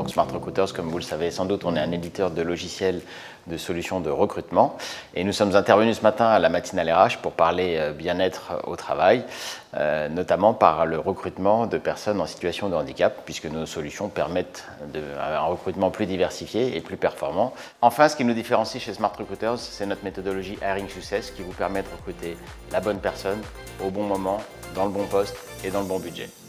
Donc Smart Recruiters, comme vous le savez sans doute, on est un éditeur de logiciels de solutions de recrutement. Et nous sommes intervenus ce matin à la matinale RH pour parler bien-être au travail, notamment par le recrutement de personnes en situation de handicap, puisque nos solutions permettent un recrutement plus diversifié et plus performant. Enfin, ce qui nous différencie chez Smart Recruiters, c'est notre méthodologie Hiring Success qui vous permet de recruter la bonne personne au bon moment, dans le bon poste et dans le bon budget.